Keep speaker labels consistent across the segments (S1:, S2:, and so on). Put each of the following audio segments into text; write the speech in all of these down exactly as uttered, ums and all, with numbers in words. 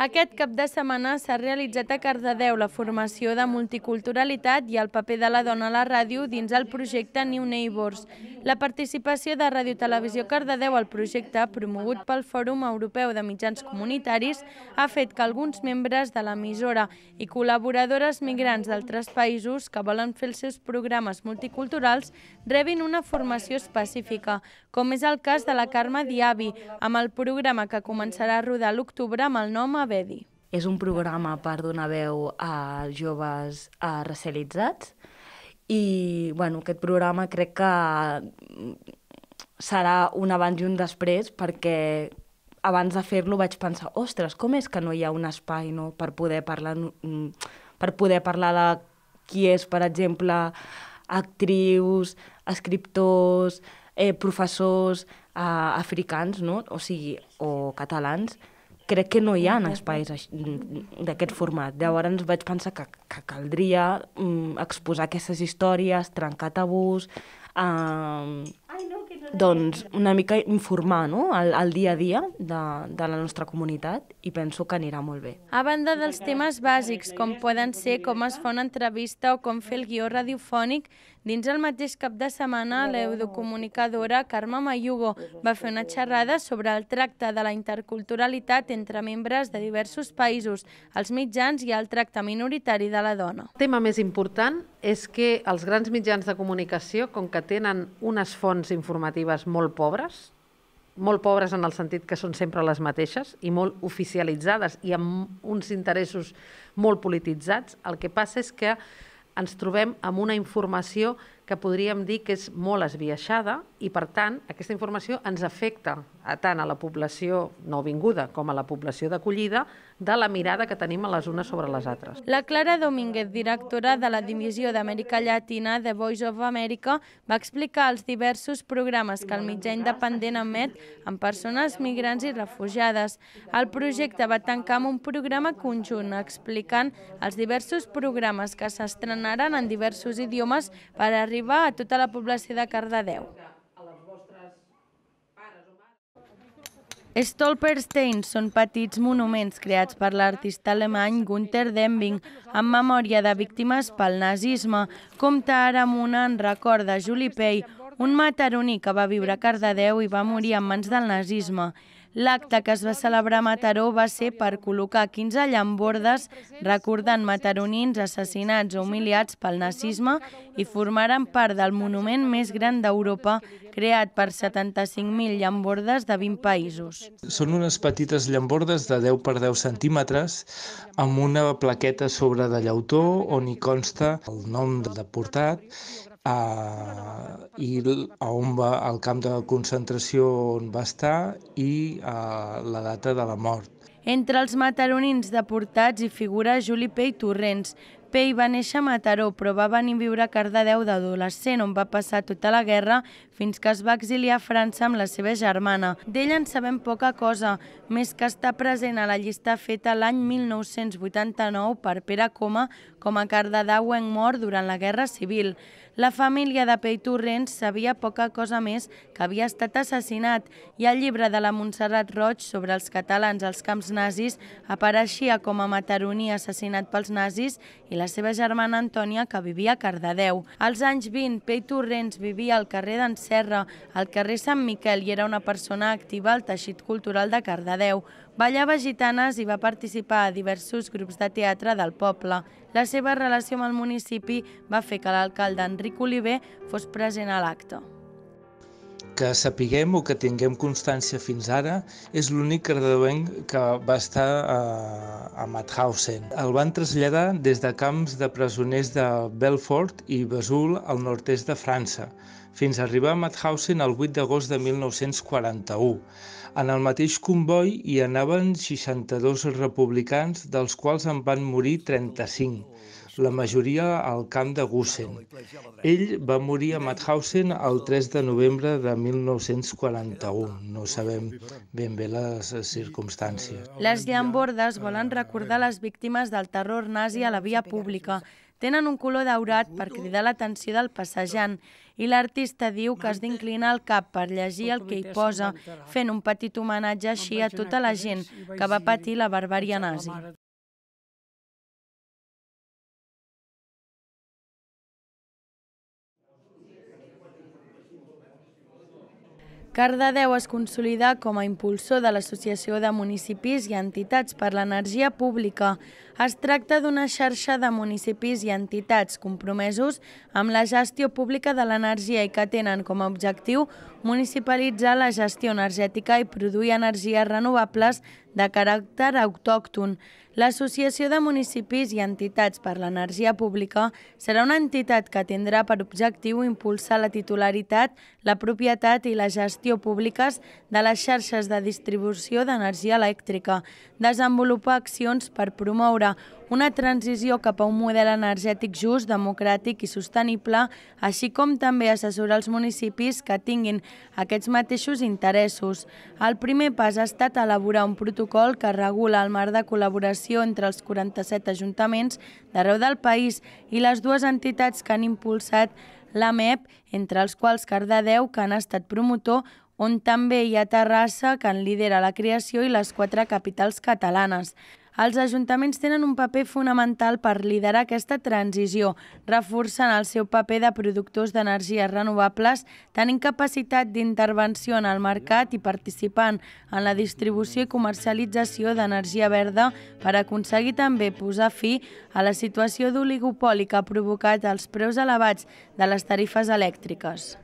S1: Aquest cap de setmana s'ha realitzat a Cardedeu la formació de multiculturalitat i el paper de la dona a la ràdio dins el projecte New Neighbors. La participació de Ràdio Televisió Cardedeu al projecte, promogut pel Fòrum Europeu de Mitjans Comunitaris, ha fet que alguns membres de l'emissora i col·laboradores migrants d'altres països que volen fer els seus programes multiculturals rebin una formació específica, com és el cas de la Carme Diaby, amb el programa que començarà a rodar a l'octubre amb el nom Abedi.
S2: És un programa per donar veu a joves racialitzats i bueno, aquest programa crec que serà un abans i un després, perquè abans de fer-lo vaig pensar, ostres, com és que no hi ha un espai, no?, per poder parlar, per poder parlar de qui és, per exemple, actrius, escriptors, eh, professors eh, africans, no?, o sigui, o catalans. Crec que no hi ha espais d'aquest format. Llavors vaig pensar que, que caldria um, exposar aquestes històries, trencar tabús, eh, doncs una mica informar, no?, el, el dia a dia de, de la nostra comunitat, i penso que anirà molt bé.
S1: A banda dels temes bàsics, com poden ser com es fa una entrevista o com fer el guió radiofònic, dins el mateix cap de setmana l'eurocomunicadora Carme Mayugo va fer una xerrada sobre el tracte de la interculturalitat entre membres de diversos països, els mitjans i el tracte minoritari de la dona.
S3: El tema més important és que els grans mitjans de comunicació, com que tenen unes fonts informatives molt pobres, molt pobres en el sentit que són sempre les mateixes i molt oficialitzades i amb uns interessos molt polititzats, el que passa és que ens trobem amb una informació que podríem dir que és molt esbiaixada i, per tant, aquesta informació ens afecta a tant a la població nouvinguda com a la població d'acollida de la mirada que tenim a les unes sobre les altres.
S1: La Clara Domínguez, directora de la Divisió d'Amèrica Llatina de Voice of America, va explicar els diversos programes que el mitjà independent emet amb persones migrants i refugiades. El projecte va tancar amb un programa conjunt explicant els diversos programes que s'estrenaran en diversos idiomes per arribar a tota la població de Cardedeu. Stolpersteins són petits monuments creats per l'artista alemany Günter Deming en memòria de víctimes pel nazisme. Compta ara amb una en record de Julie Pei, un mataroní que va viure a Cardedeu i va morir en mans del nazisme. L'acte que es va celebrar a Mataró va ser per col·locar quinze llambordes recordant mataronins assassinats o humiliats pel nazisme i formaren part del monument més gran d'Europa, creat per setanta-cinc mil llambordes de vint països.
S4: Són unes petites llambordes de deu per deu centímetres amb una plaqueta sobre de llautó on hi consta el nom del deportat Uh, i on va el camp de concentració on va estar i uh, la data de la mort.
S1: Entre els mataronins deportats hi figura Julie Pei Torrents. Pei va néixer a Mataró, però va venir a viure a Cardedeu d'adolescent, on va passar tota la guerra fins que es va exiliar a França amb la seva germana. D'ell en sabem poca cosa, més que està present a la llista feta l'any mil nou-cents vuitanta-nou per Pere Coma com a cardedeuenc mort durant la Guerra Civil. La família de Pei Torrents sabia poca cosa més que havia estat assassinat i el llibre de la Montserrat Roig sobre els catalans als camps nazis apareixia com a mataroní assassinat pels nazis i la seva germana Antònia, que vivia a Cardedeu. Als anys vint, Pei Torrents vivia al carrer d'en Serra, al carrer Sant Miquel, i era una persona activa al teixit cultural de Cardedeu. Ballava gitanes i va participar a diversos grups de teatre del poble. La seva relació amb el municipi va fer que l'alcalde Enric Oliver fos present a l'acte.
S4: Que sapiguem o que tinguem constància fins ara, és l'únic cardedeuenc que va estar a, a Mauthausen. El van traslladar des de camps de presoners de Belfort i Vesoul al nord-est de França, fins a arribar a Mauthausen el vuit d'agost de mil nou-cents quaranta-u. En el mateix comboi hi anaven seixanta-dos republicans, dels quals en van morir trenta-cinc, la majoria al camp de Gusen. Ell va morir a Mauthausen el tres de novembre de mil nou-cents quaranta-u. No sabem ben bé les circumstàncies.
S1: Les llambordes volen recordar les víctimes del terror nazi a la via pública. Tenen un color daurat per cridar l'atenció del passejant i l'artista diu que has d'inclinar el cap per llegir el que hi posa, fent un petit homenatge així a tota la gent que va patir la barbàrie nazi. Cardedeu es consolida com a impulsor de l'Associació de Municipis i Entitats per l'Energia Pública. Es tracta d'una xarxa de municipis i entitats compromesos amb la gestió pública de l'energia i que tenen com a objectiu municipalitzar la gestió energètica i produir energies renovables de caràcter autòcton. L'Associació de Municipis i Entitats per l'Energia Pública serà una entitat que tindrà per objectiu impulsar la titularitat, la propietat i la gestió públiques de les xarxes de distribució d'energia elèctrica, desenvolupar accions per promoure una transició cap a un model energètic just, democràtic i sostenible, així com també assessorar els municipis que tinguin aquests mateixos interessos. El primer pas ha estat elaborar un protocol que regula el marc de col·laboració entre els quaranta-set ajuntaments d'arreu del país i les dues entitats que han impulsat l'A M E P, entre els quals Cardedeu, que han estat promotor, on també hi ha Terrassa, que en lidera la creació, i les quatre capitals catalanes. Els ajuntaments tenen un paper fonamental per liderar aquesta transició, reforçant el seu paper de productors d'energies renovables, tenint capacitat d'intervenció en el mercat i participant en la distribució i comercialització d'energia verda per aconseguir també posar fi a la situació d'oligopoli que ha provocat els preus elevats de les tarifes elèctriques.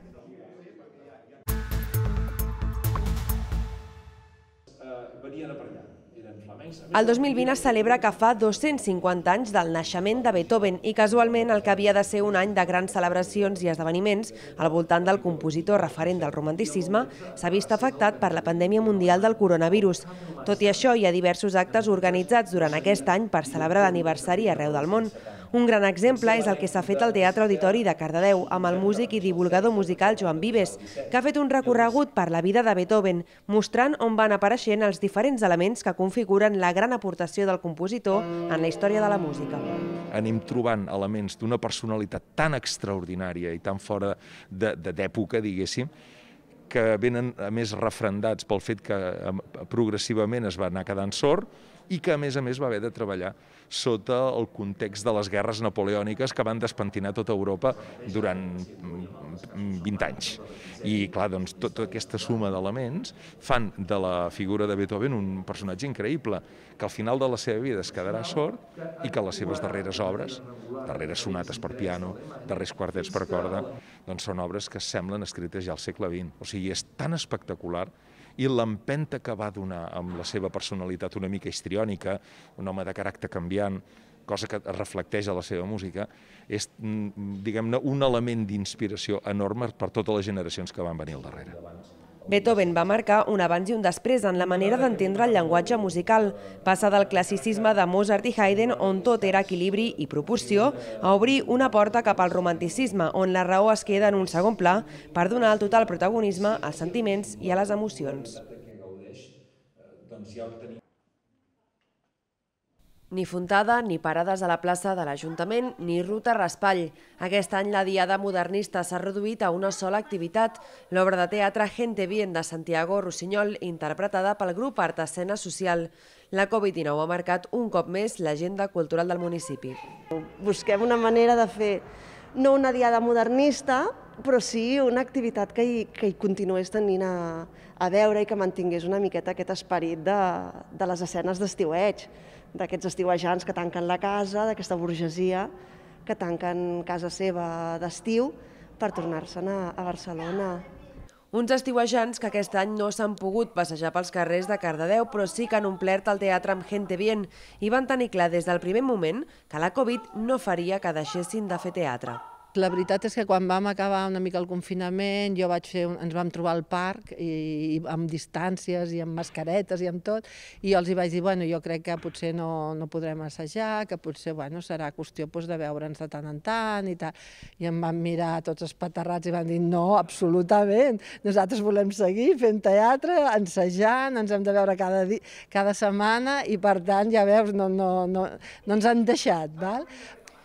S5: El dos mil vint es celebra que fa dos-cents cinquanta anys del naixement de Beethoven i casualment el que havia de ser un any de grans celebracions i esdeveniments al voltant del compositor referent del romanticisme s'ha vist afectat per la pandèmia mundial del coronavirus. Tot i això, hi ha diversos actes organitzats durant aquest any per celebrar l'aniversari arreu del món. Un gran exemple és el que s'ha fet al Teatre Auditori de Cardedeu amb el músic i divulgador musical Joan Vives, que ha fet un recorregut per la vida de Beethoven, mostrant on van apareixent els diferents elements que configuren la gran aportació del compositor en la història de la música.
S6: Anem trobant elements d'una personalitat tan extraordinària i tan fora d'època, diguéssim, que venen a més refrendats pel fet que progressivament es va anar quedant sord i que a més a més va haver de treballar sota el context de les guerres napoleòniques que van despentinar tota Europa durant vint anys. I clar, doncs, tota aquesta suma d'elements fan de la figura de Beethoven un personatge increïble, que al final de la seva vida es quedarà sord i que les seves darreres obres, darreres sonates per piano, darrers quartets per corda, doncs són obres que semblen escrites ja al segle vint. O sigui, és tan espectacular i l'empenta que va donar amb la seva personalitat una mica histriònica, un home de caràcter canviant, cosa que es reflecteix a la seva música, és, diguem-ne, un element d'inspiració enorme per totes les generacions que van venir al darrere.
S5: Beethoven va marcar un abans i un després en la manera d'entendre el llenguatge musical. Passa del classicisme de Mozart i Haydn, on tot era equilibri i proporció, a obrir una porta cap al romanticisme, on la raó es queda en un segon pla per donar el total protagonisme als sentiments i a les emocions. Ni fontada, ni parades a la plaça de l'Ajuntament, ni ruta raspall. Aquest any la Diada Modernista s'ha reduït a una sola activitat, l'obra de teatre Gente Bien de Santiago Rossinyol, interpretada pel grup Art Escena Social. La Covid dinou ha marcat un cop més l'agenda cultural del municipi.
S7: Busquem una manera de fer no una Diada modernista, però sí una activitat que hi, que hi continués tenint a, a veure i que mantingués una miqueta aquest esperit de, de les escenes d'estiueig, d'aquests estiuejants que tanquen la casa, d'aquesta burgesia que tanquen casa seva d'estiu per tornar-se'n a, a Barcelona.
S5: Uns estiuejants que aquest any no s'han pogut passejar pels carrers de Cardedeu, però sí que han omplert el teatre amb Gente Bien i van tenir clar des del primer moment que la Covid no faria que deixessin de fer teatre.
S3: La veritat és que quan vam acabar una mica el confinament, jo vaig fer, ens vam trobar al parc i, i amb distàncies i amb mascaretes i amb tot, i jo els hi vaig dir, bueno, jo crec que potser no, no podrem assajar, que potser bueno, serà qüestió doncs, de veure'ns de tant en tant i tal. I em van mirar tots espaterrats i van dir, no, absolutament, nosaltres volem seguir fent teatre, ensajant, ens hem de veure cada, dia, cada setmana i per tant, ja veus, no, no, no, no ens han deixat, val?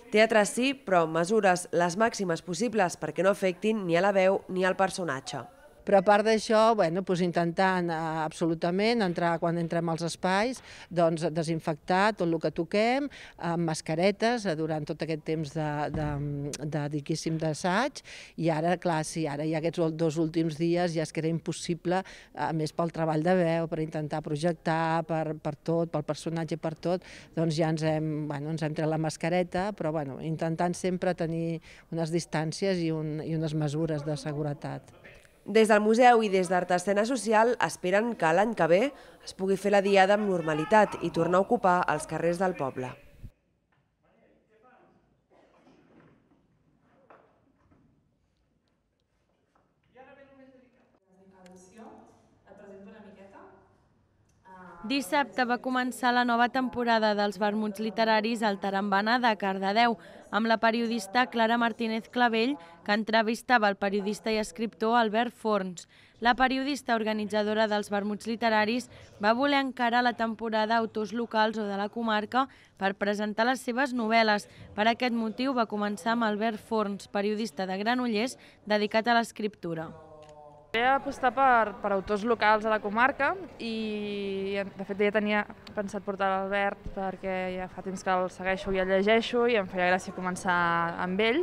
S5: Teatre sí, però amb mesures les màximes possibles perquè no afectin ni a la veu ni al personatge.
S3: Però a part d'això, bueno, doncs intentant eh, absolutament entrar, quan entrem als espais, doncs desinfectar tot el que toquem, amb mascaretes eh, durant tot aquest temps de, de, de, diguéssim, d'assaig, i ara, clar, sí, ara ja aquests dos últims dies ja és que era impossible, a més pel treball de veu, per intentar projectar, per, per tot, pel personatge, per tot, doncs ja ens hem, bueno, ens hem tret la mascareta, però bueno, intentant sempre tenir unes distàncies i, un, i unes mesures de seguretat.
S5: Des del museu i des d'Art Escena Social esperen que l'any que ve es pugui fer la diada amb normalitat i tornar a ocupar els carrers del poble.
S1: Dissabte va començar la nova temporada dels vermuts literaris al Tarambana de Cardedeu, amb la periodista Clara Martínez Clavell, que entrevistava el periodista i escriptor Albert Forns. La periodista organitzadora dels vermuts literaris va voler encarar la temporada a autors locals o de la comarca per presentar les seves novel·les. Per aquest motiu va començar amb Albert Forns, periodista de Granollers, dedicat a l'escriptura.
S8: Vaig apostar per, per autors locals a la comarca i de fet ja tenia pensat portar l'Albert perquè ja fa temps que el segueixo i el llegeixo i em feia gràcia començar amb ell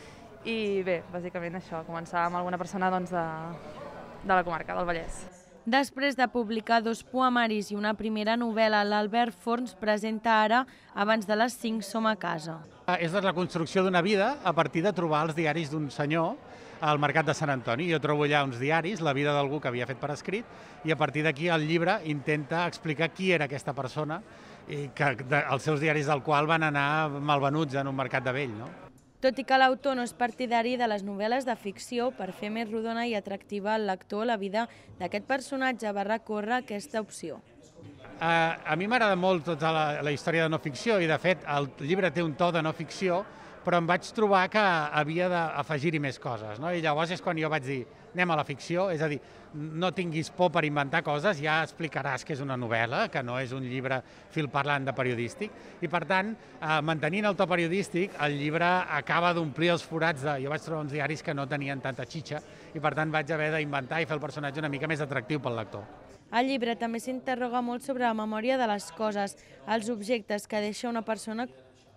S8: i bé, bàsicament això, començar amb alguna persona doncs, de, de la comarca, del Vallès.
S1: Després de publicar dos poemaris i una primera novel·la, l'Albert Forns presenta ara Abans de les cinc som a casa.
S9: És la reconstrucció d'una vida a partir de trobar els diaris d'un senyor al Mercat de Sant Antoni. Jo trobo allà uns diaris, la vida d'algú que havia fet per escrit, i a partir d'aquí el llibre intenta explicar qui era aquesta persona i que els seus diaris del qual van anar malvenuts en un mercat de vell, no?
S1: Tot i que l'autor no és partidari de les novel·les de ficció, per fer més rodona i atractiva al lector, la vida d'aquest personatge va recórrer aquesta opció.
S9: Uh, a mi m'agrada molt tota la, la història de no ficció i, de fet, el llibre té un to de no ficció, però em vaig trobar que havia d'afegir-hi més coses, no? I llavors és quan jo vaig dir, anem a la ficció, és a dir, no tinguis por per inventar coses, ja explicaràs que és una novel·la, que no és un llibre filparlant de periodístic, i per tant, eh, mantenint el to periodístic, el llibre acaba d'omplir els forats de... Jo vaig trobar uns diaris que no tenien tanta xitxa, i per tant vaig haver d'inventar i fer el personatge una mica més atractiu pel lector.
S1: Al llibre també s'interroga molt sobre la memòria de les coses, els objectes que deixa una persona.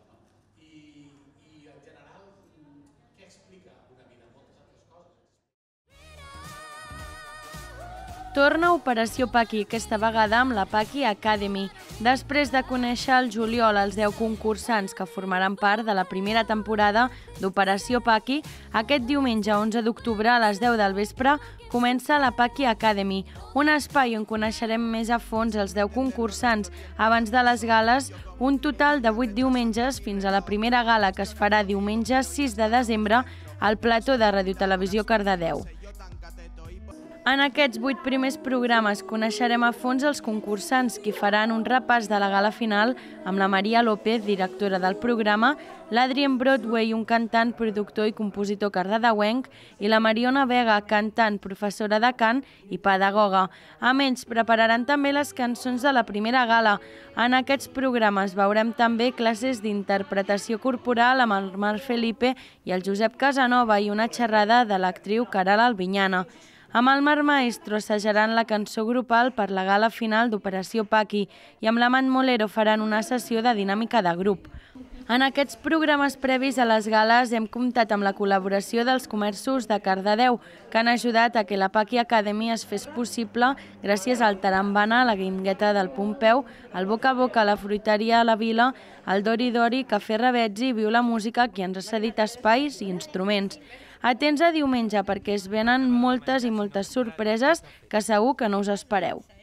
S1: Torna Operació Paqui, aquesta vegada amb la Paqui Academy. Després de conèixer al juliol els deu concursants que formaran part de la primera temporada d'Operació Paqui, aquest diumenge onze d'octubre a les deu del vespre comença la Paqui Academy, un espai on coneixerem més a fons els deu concursants abans de les gales, un total de vuit diumenges fins a la primera gala que es farà diumenge sis de desembre al plató de Radiotelevisió Cardedeu. En aquests vuit primers programes coneixerem a fons els concursants qui faran un repàs de la gala final amb la Maria López, directora del programa, l'Adrien Broadway, un cantant, productor i compositor cardedeuenc, i la Mariona Vega, cantant, professora de cant i pedagoga. A més, prepararan també les cançons de la primera gala. En aquests programes veurem també classes d'interpretació corporal amb el Marc Felipe i el Josep Casanova i una xerrada de l'actriu Caral Albinyana. Amb el Marc Maestro assajaran la cançó grupal per la gala final d'Operació Paqui i amb l'Amant Molero faran una sessió de dinàmica de grup. En aquests programes previs a les gales hem comptat amb la col·laboració dels comerços de Cardedeu, que han ajudat a que la Paqui Academy es fes possible gràcies al Tarambana, la Guingueta del Pompeu, el Boca a Boca, la Fruiteria a la Vila, el Dori Dori, Cafè Rebetzi i Viu la Música, qui ens ha cedit espais i instruments. Atents a diumenge perquè es venen moltes i moltes sorpreses que segur que no us espereu.